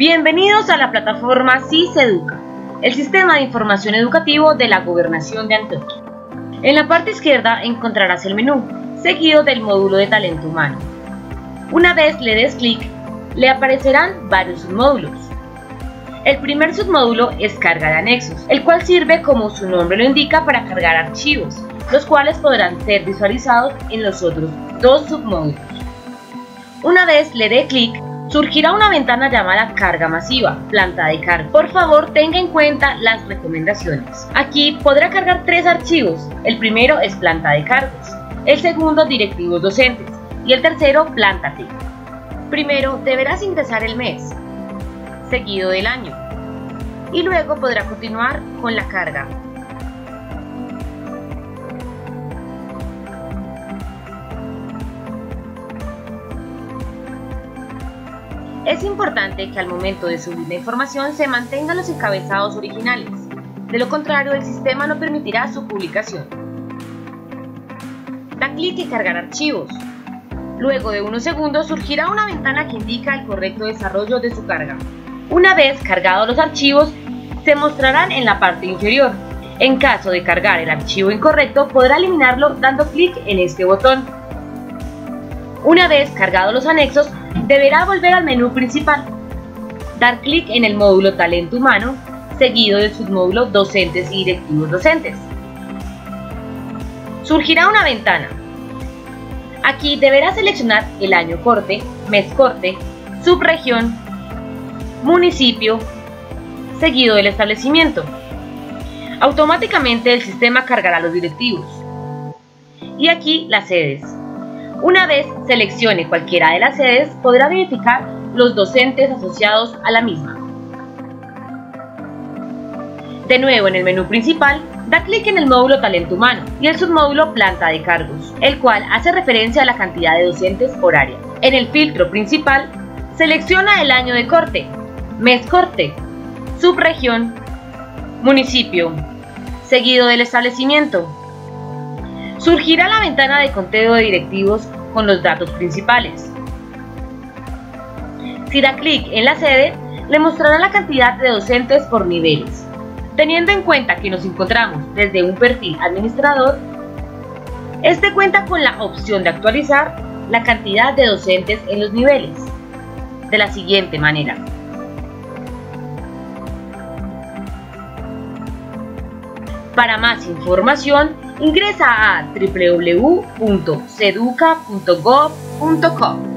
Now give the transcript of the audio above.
Bienvenidos a la plataforma SISEduca, el sistema de información educativo de la Gobernación de Antioquia. En la parte izquierda encontrarás el menú, seguido del módulo de talento humano. Una vez le des clic, le aparecerán varios submódulos. El primer submódulo es carga de anexos, el cual sirve, como su nombre lo indica, para cargar archivos, los cuales podrán ser visualizados en los otros dos submódulos. Una vez le dé clic, surgirá una ventana llamada carga masiva, planta de carga. Por favor, tenga en cuenta las recomendaciones. Aquí podrá cargar 3 archivos. El primero es planta de cargos, el segundo directivos docentes y el tercero planta TIC. Primero deberás ingresar el mes, seguido del año, y luego podrá continuar con la carga. Es importante que al momento de subir la información se mantengan los encabezados originales, de lo contrario el sistema no permitirá su publicación. Da clic en cargar archivos. Luego de unos segundos surgirá una ventana que indica el correcto desarrollo de su carga. Una vez cargados los archivos, se mostrarán en la parte inferior. En caso de cargar el archivo incorrecto, podrá eliminarlo dando clic en este botón. Una vez cargados los anexos, deberá volver al menú principal, dar clic en el módulo Talento Humano, seguido del submódulo Docentes y Directivos Docentes. Surgirá una ventana. Aquí deberá seleccionar el año corte, mes corte, subregión, municipio, seguido del establecimiento. Automáticamente el sistema cargará los directivos. Y aquí las sedes. Una vez seleccione cualquiera de las sedes, podrá verificar los docentes asociados a la misma. De nuevo en el menú principal, da clic en el módulo Talento Humano y el submódulo Planta de Cargos, el cual hace referencia a la cantidad de docentes por área. En el filtro principal, selecciona el año de corte, mes corte, subregión, municipio, seguido del establecimiento. Surgirá la ventana de conteo de directivos con los datos principales. Si da clic en la sede, le mostrará la cantidad de docentes por niveles. Teniendo en cuenta que nos encontramos desde un perfil administrador, este cuenta con la opción de actualizar la cantidad de docentes en los niveles, de la siguiente manera. Para más información, ingresa a www.seduca.gov.co.